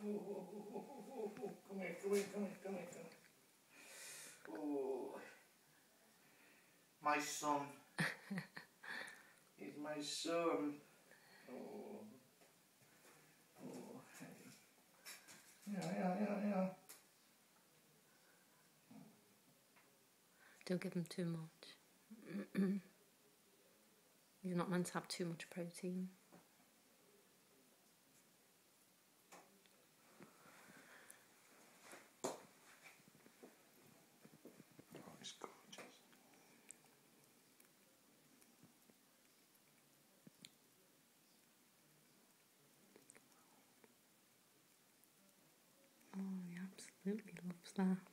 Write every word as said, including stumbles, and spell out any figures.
Oh, oh, oh, oh, oh, oh. Come here, come here, come here, come here, come here. Oh, my son. He's my son. Oh, oh, hey. Yeah, yeah, yeah, yeah. Don't give him too much. He's not meant to have too much protein. Oh, he's gorgeous. Oh, he absolutely loves that.